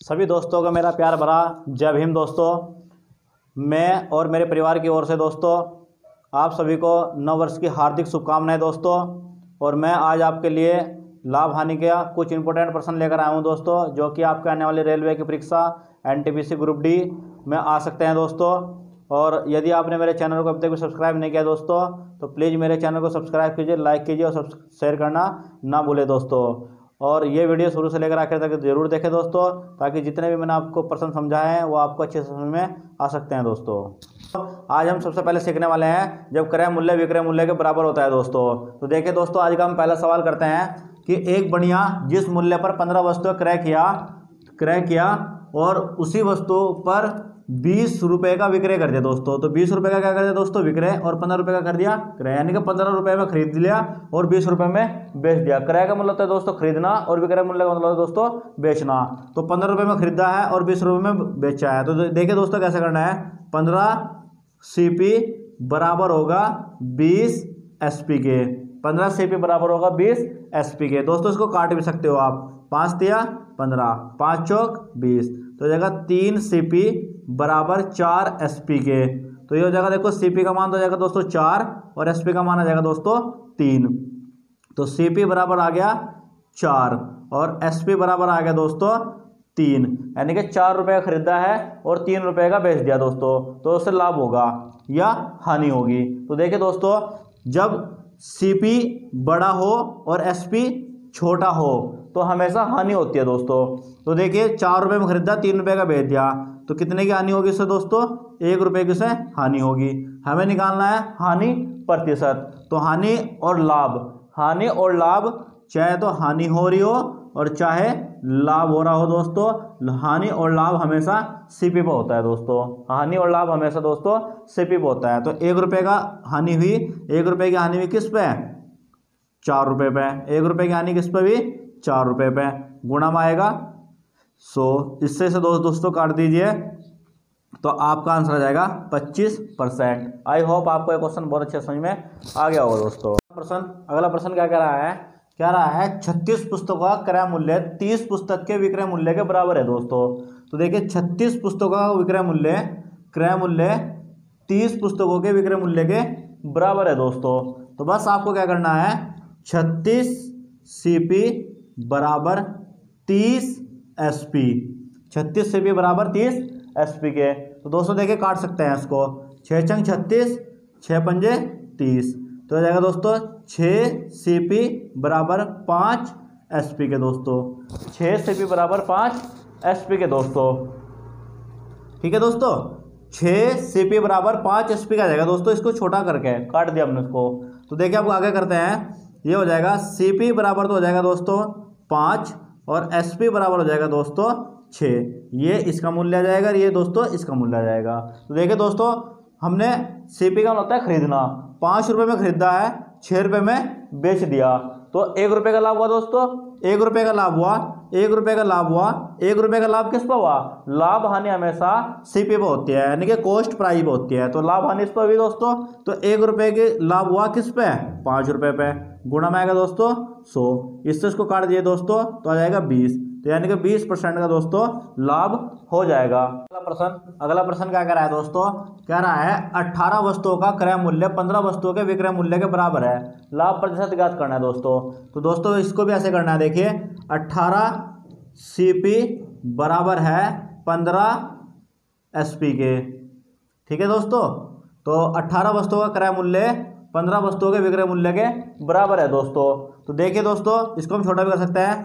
सभी दोस्तों का मेरा प्यार भरा जय भीम। दोस्तों, मैं और मेरे परिवार की ओर से दोस्तों आप सभी को नव वर्ष की हार्दिक शुभकामनाएं दोस्तों। और मैं आज आपके लिए लाभ हानि का कुछ इंपॉर्टेंट प्रश्न लेकर आया हूं दोस्तों, जो कि आपके आने वाली रेलवे की परीक्षा एनटीपीसी ग्रुप डी में आ सकते हैं दोस्तों। और यदि आपने मेरे चैनल को अभी तक भी सब्सक्राइब नहीं किया दोस्तों, तो प्लीज़ मेरे चैनल को सब्सक्राइब कीजिए, लाइक कीजिए और शेयर करना ना भूलें दोस्तों। और ये वीडियो शुरू से लेकर आखिर तक जरूर देखें दोस्तों, ताकि जितने भी मैंने आपको प्रश्न समझाए हैं वो आपको अच्छे से समझ में आ सकते हैं दोस्तों। आज हम सबसे पहले सीखने वाले हैं जब क्रय मूल्य विक्रय मूल्य के बराबर होता है दोस्तों। तो देखिए दोस्तों, आज का हम पहला सवाल करते हैं कि एक बढ़िया जिस मूल्य पर 15 वस्तुएं क्रय किया और उसी वस्तु पर 20 रुपए का विक्रय कर दिया दोस्तों। तो 20 रुपए का क्या कर दिया दोस्तों विक्रय, और 15 रुपए का कर दिया क्रय, यानी कि 15 रुपए में खरीद लिया और 20 रुपए में बेच दिया। क्रय का मतलब होता है दोस्तों खरीदना और विक्रय मूल्य का मतलब है दोस्तों बेचना। तो 15 रुपए में खरीदा है और 20 रुपए में बेचा है। तो देखिए दोस्तों कैसे करना है। 15 CP बराबर होगा 20 SP के। 15 CP बराबर होगा 20 SP के। दोस्तों इसको काट भी सकते हो आप, 5 तिया 15, 5 चौक 20, तो जगह 3 CP बराबर 4 SP के। तो ये हो जाएगा, देखो CP का मान तो जाएगा दोस्तों 4 और SP का मान आ जाएगा दोस्तों 3। तो CP बराबर आ गया 4 और SP बराबर आ गया दोस्तों 3, यानी कि 4 रुपये का खरीदा है और 3 रुपये का बेच दिया दोस्तों। तो उससे लाभ होगा या हानि होगी। तो देखिए दोस्तों, जब CP बड़ा हो और SP छोटा हो तो हमेशा हानि होती है दोस्तों। तो देखिए 4 रुपये में खरीदा, 3 रुपये का बेच दिया, तो कितने की हानि होगी इससे दोस्तों, 1 रुपये की से हानि होगी। हमें निकालना है हानि प्रतिशत। तो हानि और लाभ, चाहे तो हानि हो रही हो और चाहे लाभ हो रहा हो दोस्तों, हानि और लाभ हमेशा CP पे होता है दोस्तों। हानि और लाभ हमेशा दोस्तों CP पे होता है। तो 1 रुपये का हानि हुई, 1 रुपये की हानि हुई किस पे, 4 रुपये पे। 1 रुपये की हानि किस पे भी, 4 रुपये पे। गुणा में आएगा 100, इससे से दोस्तों काट दीजिए, तो आपका आंसर आ जाएगा 25%। आई होप आपको ये क्वेश्चन बहुत अच्छे समझ में आ गया होगा दोस्तों। अगला प्रश्न क्या कह रहा है 36 पुस्तकों का क्रय मूल्य 30 पुस्तक के विक्रय मूल्य के बराबर है दोस्तों। तो देखिए 36 पुस्तकों का क्रय मूल्य 30 पुस्तकों के विक्रय मूल्य के बराबर है दोस्तों। तो बस आपको क्या करना है, 36 CP बराबर 30 SP, 36 CP बराबर 30 SP के। तो दोस्तों देखिए काट सकते हैं इसको, 6 चंग 36, 6 पंजे 30, तो हो जाएगा दोस्तों 6 CP बराबर 5 SP के दोस्तों। 6 CP बराबर 5 SP के दोस्तों। ठीक है दोस्तों, 6 CP बराबर 5 SP का आ जाएगा दोस्तों। इसको छोटा करके काट दिया हमने इसको। तो देखिए आपको आगे करते हैं, ये हो जाएगा CP बराबर तो हो जाएगा दोस्तों 5 और SP बराबर हो जाएगा दोस्तों 6। ये इसका मूल्य आ जाएगा और ये दोस्तों इसका मूल्य आ जाएगा। तो देखिए दोस्तों, हमने CP का होता है खरीदना, 5 रुपये में खरीदा है, 6 रुपये में बेच दिया, तो 1 रुपये का लाभ हुआ दोस्तों। 1 रुपये का लाभ हुआ, 1 रुपये का लाभ हुआ। 1 रुपये का लाभ किस पर हुआ, लाभ हानि हमेशा CP पे होती है, यानी कि कॉस्ट प्राइस पे होती है। तो लाभ हानि इस पर भी दोस्तों, तो 1 रुपये के लाभ हुआ किस पे, 5 रुपये पे। गुणा में आएगा दोस्तों 100, इससे इसको काट दिए दोस्तों, तो आ जाएगा 20, तो यानी कि 20% का दोस्तों लाभ हो जाएगा। अगला प्रश्न क्या कह रहा है दोस्तों, कह रहा है 18 वस्तुओं का क्रय मूल्य 15 वस्तुओं के विक्रय मूल्य के बराबर है, लाभ प्रतिशत ज्ञात करना है दोस्तों। तो दोस्तों इसको भी ऐसे करना है, देखिए 18 CP बराबर है 15 SP के। ठीक है दोस्तों, तो 18 वस्तुओं का क्रय मूल्य 15 वस्तुओं के विक्रय मूल्य के बराबर है दोस्तों। तो देखिए दोस्तों, इसको हम छोटा भी कर सकते हैं,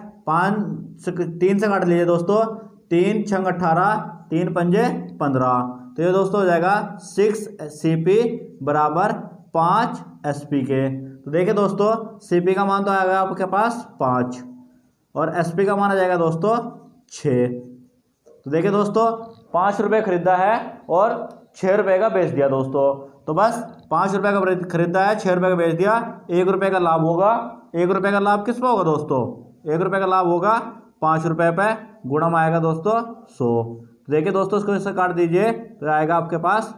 3 से काट लीजिए दोस्तों, 3 छंग 18, 3 पंजे 15, तो ये दोस्तों हो जाएगा 6 CP बराबर 5 SP के। तो देखिए दोस्तों, CP का मान तो आएगा आपके पास 5 और SP का मान आ जाएगा दोस्तों 6। तो देखिए दोस्तों, 5 रुपये खरीदा है और 6 रुपये का बेच दिया दोस्तों। तो बस 5 रुपये का खरीदा है, 6 रुपये का बेच दिया, 1 रुपये का लाभ होगा। 1 रुपये का लाभ किस पे होगा दोस्तों, 1 रुपये का लाभ होगा 5 रुपये पे। गुणा में आएगा दोस्तों 100। तो देखिए दोस्तों, इसको इससे काट दीजिए, तो आएगा आपके पास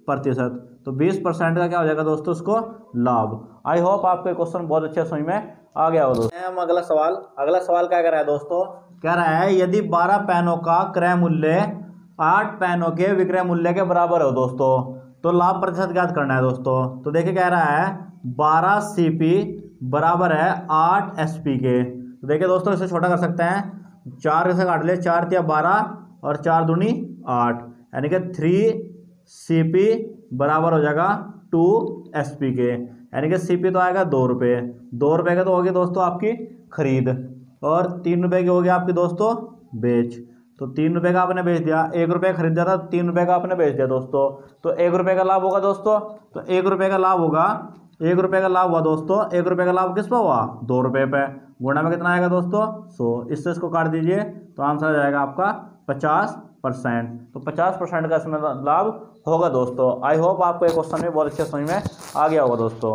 20%। तो 20% का क्या हो जाएगा दोस्तों, उसको लाभ। आई होप आपको क्वेश्चन बहुत अच्छे समझ में आ गया वो दोस्तों। हम अगला सवाल क्या कह रहा है दोस्तों, कह रहा है यदि 12 पेनों का क्रय मूल्य 8 पेनों के विक्रय मूल्य के बराबर हो दोस्तों, तो लाभ प्रतिशत ज्ञात करना है दोस्तों। तो देखिए कह रहा है 12 CP बराबर है 8 SP के। तो देखिए दोस्तों इसे छोटा कर सकते हैं, 4 से काट ले, 4 तिया 12 और 4 दूनी 8, यानी कि 3 CP बराबर हो जाएगा 2 SP के, यानी कि CP तो आएगा 2 रुपये। 2 रुपये का तो होगी दोस्तों आपकी खरीद, और 3 रुपये की होगी आपकी दोस्तों बेच। तो 3 रुपये का आपने बेच दिया, 1 रुपये खरीदा था, 3 रुपये का आपने बेच दिया दोस्तों, तो 1 रुपये का लाभ होगा दोस्तों। तो 1 रुपये का लाभ होगा, 1 रुपये का लाभ हुआ दोस्तों। 1 रुपये का लाभ किस पे हुआ, 2 रुपये पे। गुणा में कितना आएगा दोस्तों 100, इससे इसको काट दीजिए तो आंसर आ जाएगा आपका 50%। तो 50% का इसमें लाभ होगा दोस्तों। आई होप आपको ये क्वेश्चन भी बहुत अच्छे समझ में आ गया होगा दोस्तों।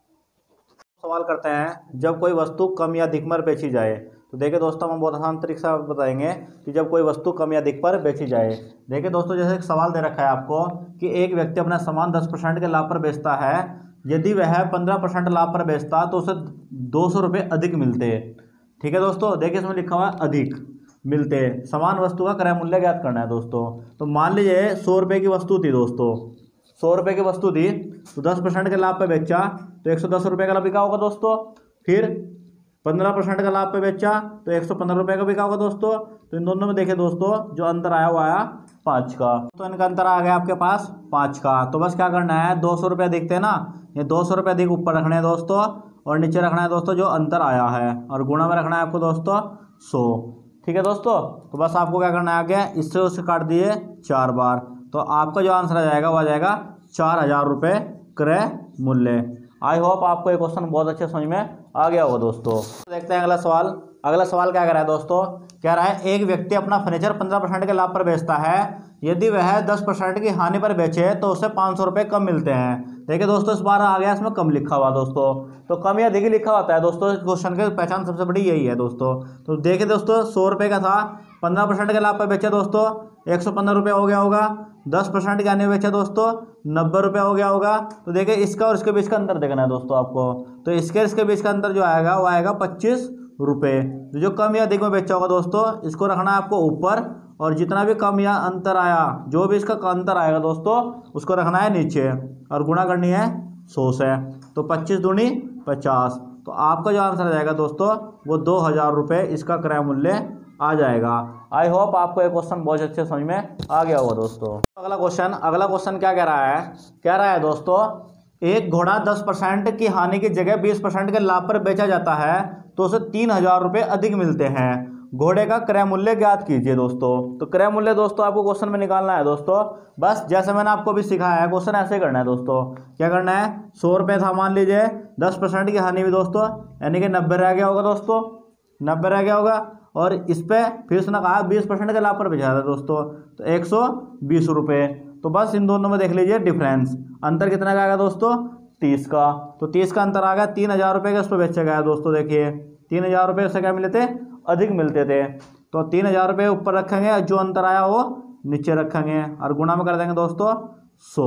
सवाल करते हैं, जब कोई वस्तु कम या अधिक पर बेची जाए। तो देखिए दोस्तों हम बहुत आसान तरीके से बताएंगे कि जब कोई वस्तु कम या अधिक पर बेची जाए। देखिए दोस्तों जैसे एक सवाल दे रखा है आपको कि एक व्यक्ति अपना सामान 10% के लाभ पर बेचता है, यदि वह 15% लाभ पर बेचता तो उसे 200 रुपये अधिक मिलते। ठीक है दोस्तों, देखिए इसमें लिखा हुआ है अधिक मिलते, समान वस्तु का क्रय मूल्य ज्ञात करना है दोस्तों। तो मान लीजिए 100 रुपये की वस्तु थी दोस्तों, 100 रुपये की वस्तु थी, तो 10% के लाभ पे बेचा तो 110 रुपये का बिका होगा दोस्तों। फिर 15% का लाभ पे बेचा तो 115 रुपये का बिका होगा दोस्तों। तो इन दोनों में देखे दोस्तों जो अंतर आया वो आया 5 का। तो इनका अंतर आ गया आपके पास 5 का। तो बस क्या करना है, 200 रुपये दिखते हैं ना, ये 200 रुपये अधिक ऊपर रखने हैं दोस्तों, और नीचे रखना है दोस्तों जो अंतर आया है, और गुणा में रखना है आपको दोस्तों 100। ठीक है दोस्तों, तो बस आपको क्या करना है आगे, इससे उससे काट दिए 4 बार, तो आपका जो आंसर आ जाएगा वो आ जाएगा 4000 रुपये क्रय मूल्य। आई होप आपको ये क्वेश्चन बहुत अच्छे समझ में आ गया होगा दोस्तों। देखते हैं अगला सवाल क्या कह रहा है दोस्तों, कह रहा है एक व्यक्ति अपना फर्नीचर 15% के लाभ पर बेचता है, यदि वह 10% की हानि पर बेचे तो उसे 500 रुपये कम मिलते हैं। देखिए दोस्तों इस बार आ गया इसमें कम लिखा हुआ दोस्तों, तो कम या अधिक लिखा होता है दोस्तों, इस क्वेश्चन की पहचान सबसे बड़ी यही है दोस्तों। तो देखिए दोस्तों 100 रुपये का था, 15% के लाभ पर बेचा दोस्तों 115 रुपये हो गया होगा, 10% के हानि में बेचा दोस्तों 90 रुपये हो गया होगा। तो देखिए इसका और इसके बीच का अंतर देखना है दोस्तों आपको, तो इसके बीच का अंतर जो आएगा वो आएगा 25 रुपये। तो जो कम या अधिक में बेचा होगा दोस्तों इसको रखना है आपको ऊपर, और जितना भी कम या अंतर आया, जो भी इसका अंतर आएगा दोस्तों उसको रखना है नीचे, और गुणा करनी है 100 से। तो 25 दूनी 50, तो आपका जो आंसर आ जाएगा दोस्तों वो 2000 रुपये इसका क्रय मूल्य आ जाएगा। आई होप आपको ये क्वेश्चन बहुत अच्छे समझ में आ गया होगा दोस्तों। अगला क्वेश्चन क्या कह रहा है दोस्तों, एक घोड़ा 10% की हानि की जगह 20% के लाभ पर बेचा जाता है तो उसे 3000 रुपये अधिक मिलते हैं। घोड़े का क्रय मूल्य ज्ञात कीजिए दोस्तों। तो क्रय मूल्य दोस्तों आपको क्वेश्चन में निकालना है दोस्तों, बस जैसे मैंने आपको भी सिखाया है क्वेश्चन ऐसे करना है दोस्तों। क्या करना है, 100 रुपये था मान लीजिए, 10% की हानि भी दोस्तों यानी कि 90 रह गया होगा दोस्तों, 90 रह गया होगा, और इस पर फिर उसने कहा 20% के लाभ पर बेचा था दोस्तों तो 120 रुपये। तो बस इन दोनों में देख लीजिए डिफरेंस, अंतर कितना का आएगा दोस्तों 30 का। तो 30 का अंतर आ गया, 3000 रुपये का उस पर बेचा गया दोस्तों। देखिए 3000 रुपये उससे क्या मिले थे, अधिक मिलते थे, तो 3000 रुपये ऊपर रखेंगे, जो अंतर आया वो नीचे रखेंगे, और गुणा में कर देंगे दोस्तों 100।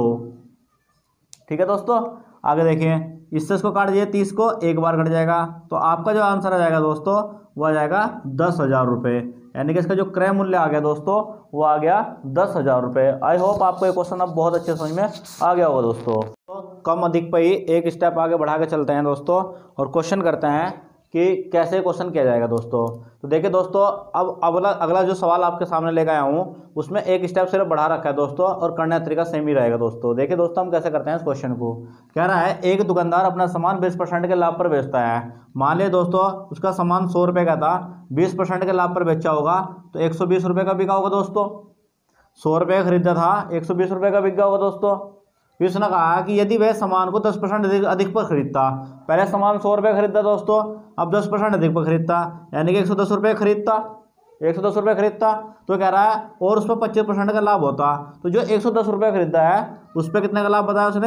ठीक है दोस्तों, आगे देखिए इससे इसको काट दिए, 30 को एक बार कट जाएगा, तो आपका जो आंसर आ जाएगा दोस्तों वो आ जाएगा 10,000 रुपये, यानी कि इसका जो क्रय मूल्य आ गया दोस्तों वो आ गया 10,000 रुपये। आई होप आपको ये क्वेश्चन अब बहुत अच्छे समझ में आ गया होगा दोस्तों। तो कम अधिक पे ही एक स्टेप आगे बढ़ा के चलते हैं दोस्तों, और क्वेश्चन करते हैं कि कैसे क्वेश्चन किया जाएगा दोस्तों। तो देखिए दोस्तों अब अगला जो सवाल आपके सामने लेकर आया हूँ उसमें एक स्टेप सिर्फ बढ़ा रखा है दोस्तों, और करने का तरीका सेम ही रहेगा दोस्तों। देखिए दोस्तों हम कैसे करते हैं इस क्वेश्चन को। कह रहा है एक दुकानदार अपना सामान 20% के लाभ पर बेचता है। मान लिया दोस्तों उसका सामान 100 रुपये का था, 20% के लाभ पर बेचा होगा तो 120 रुपये का बिका होगा दोस्तों। 100 रुपये का खरीदा था, 120 रुपये का बिक गया होगा दोस्तों। फिर उसने कहा कि यदि वह सामान को 10% अधिक पर खरीदता, पहले सामान 100 रुपये खरीदता दोस्तों, अब 10% अधिक पर खरीदता यानी कि 110 रुपये खरीदता, 110 रुपये खरीदता, तो कह रहा है और उस पर 25% का लाभ होता, तो जो 110 रुपये खरीदा है उस पर कितने का लाभ बताया उसने,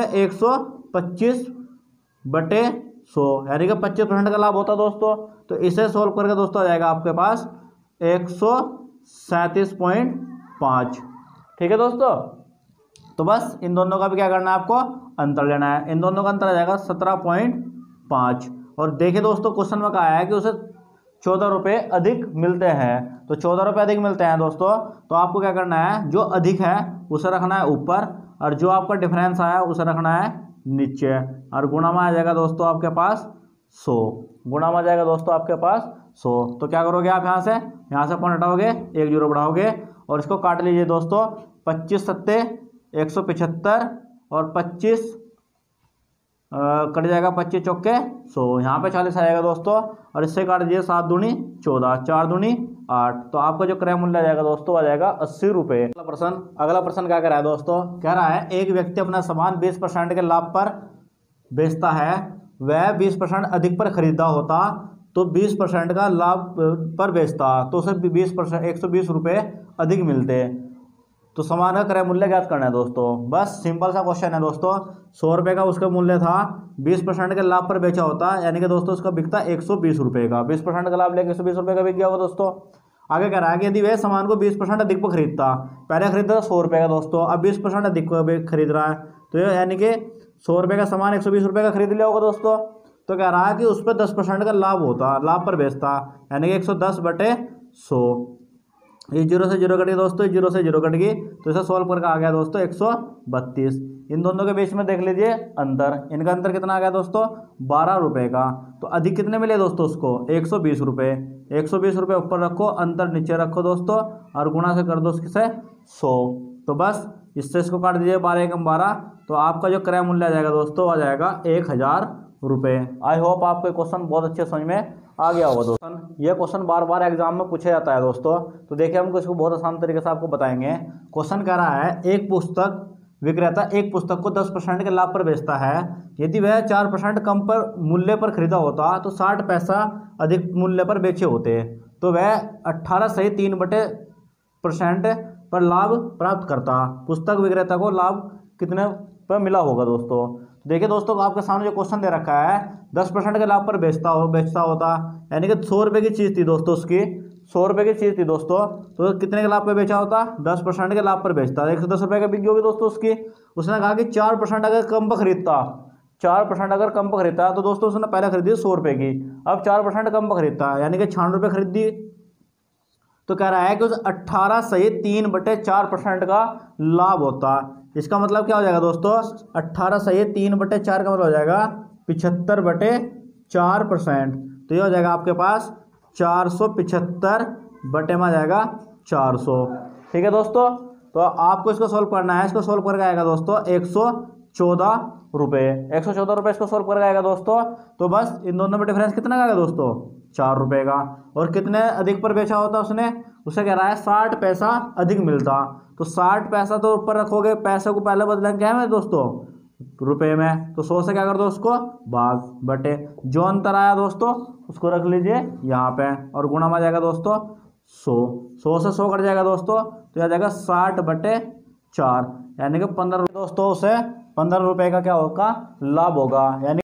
125/100 यानी कि 25% का लाभ होता दोस्तों। तो इसे सोल्व करके दोस्तों आ जाएगा आपके पास 137.5। ठीक है दोस्तों, तो बस इन दोनों का भी क्या करना है आपको, अंतर लेना है। इन दोनों का अंतर आ जाएगा 17.5, और देखिए दोस्तों क्वेश्चन में कहा है कि उसे 14 रुपये अधिक मिलते हैं। तो 14 रुपये अधिक मिलते हैं दोस्तों, तो आपको क्या करना है, जो अधिक है उसे रखना है ऊपर और जो आपका डिफरेंस आया उसे रखना है नीचे, और गुणा में आ जाएगा दोस्तों आपके पास 100। गुणा में आ जाएगा दोस्तों आपके पास 100। तो क्या करोगे आप यहाँ से पॉइंट हटाओगे, 1 जीरो बढ़ाओगे और इसको काट लीजिए दोस्तों। 25 सत्ते 175 और 25 कट जाएगा, 25 चौके 100, यहाँ पे 40 आएगा दोस्तों। और इससे काट दीजिए 7 दूनी 14, 4 दूनी 8। तो आपका जो क्रय मूल्य आ जाएगा दोस्तों आ जाएगा 80 रुपये। अगला प्रश्न क्या कह रहा है दोस्तों, कह रहा है एक व्यक्ति अपना सामान 20% के लाभ पर बेचता है, वह 20% अधिक पर खरीदा होता तो 20% का लाभ पर बेचता तो उसे 20% 120 रुपये अधिक मिलते। तो सामान का क्रय मूल्य ज्ञात करना है दोस्तों। बस सिंपल सा क्वेश्चन है दोस्तों। 100 रुपये का उसका मूल्य था, 20% के लाभ पर बेचा होता, यानी कि दोस्तों उसका बिकता 120 रुपये का। 20% का लाभ लेके 120 रुपये का बिक गया होगा दोस्तों। आगे कह रहा है कि यदि वह सामान को 20% अधिक पर खरीदता, पहले खरीदता था 100 रुपये का दोस्तों, अब 20% अधिक खरीद रहा है, तो यानी कि 100 रुपये का सामान 120 रुपये का खरीद लिया होगा दोस्तों। तो कह रहा है कि उस पर 10% का लाभ होता, लाभ पर बेचता, यानी कि 110/100। ये 0 से 0 कट गई दोस्तों, 0 से 0 कट गई, तो इसे सोल्व करके आ गया दोस्तों 132। इन दोनों के बीच में देख लीजिए अंतर, इनका अंतर कितना आ गया दोस्तों 12 रुपये का। तो अधिक कितने मिले दोस्तों उसको 120 रुपये। 120 रुपये ऊपर रखो, अंतर नीचे रखो दोस्तों और गुणा से कर दो उससे 100। तो बस इससे इसको काट दीजिए, 12 एकम 12, तो आपका जो क्रय मूल्य आ जाएगा दोस्तों आ जाएगा 1000 रुपये। आई होप आपको क्वेश्चन बहुत अच्छे समझ में आ गया होगा दोस्तों। यह क्वेश्चन बार बार एग्जाम में पूछा जाता है दोस्तों, तो देखिए हम इसको बहुत आसान तरीके से आपको बताएंगे। क्वेश्चन कह रहा है एक पुस्तक विक्रेता एक पुस्तक को 10% के लाभ पर बेचता है, यदि वह 4% कम पर मूल्य पर खरीदा होता तो 60 पैसा अधिक मूल्य पर बेचे होते, तो वह 18 सही 3% पर लाभ प्राप्त करता। पुस्तक विक्रेता को लाभ कितने पर मिला होगा दोस्तों। देखिए दोस्तों आपके सामने जो क्वेश्चन दे रखा है 10% के लाभ पर बेचता होता, यानी कि 100 रुपये की चीज़ थी दोस्तों उसकी, 100 रुपये की चीज़ थी दोस्तों, तो कितने के लाभ पर बेचा होता 10% के लाभ पर बेचता, 110 रुपये का बिकी होगी दोस्तों उसकी। उसने कहा कि 4% अगर कम पर खरीदता, 4% अगर कम पर खरीदता तो दोस्तों उसने पहले खरीदी 100 रुपये की, अब 4% कम पर खरीदता यानी कि 96 रुपये खरीदी। तो कह रहा है कि उस 18 सही 3/4% का लाभ होता। इसका मतलब क्या हो जाएगा दोस्तों 18 सही 3/4 का मतलब हो जाएगा 75/4%। तो ये हो जाएगा आपके पास 475 बटे में आ जाएगा 400। ठीक है दोस्तों, तो आपको इसको सोल्व करना है। इसको सोल्व करके आएगा दोस्तों 114 रुपये। 114 रुपये इसको सोल्व करके आएगा दोस्तों। तो बस इन दोनों में डिफरेंस कितना का आएगा दोस्तों 4 रुपये का। और कितने अधिक पर बेचा होता उसने, उसे कह रहा है 60 पैसा अधिक मिलता। तो 60 पैसा तो ऊपर रखोगे, पैसे को पहले बदलेंगे क्या है दोस्तों रुपए में, तो 100 से क्या कर दो उसको भाग बटे, जो अंतर आया दोस्तों उसको रख लीजिए यहाँ पे और गुणा में जाएगा दोस्तों 100 से 100 कट जाएगा दोस्तों, तो यह जाएगा 60/4 यानी कि 15 रुपये दोस्तों, उसे 15 रुपये का क्या होगा लाभ होगा। यानी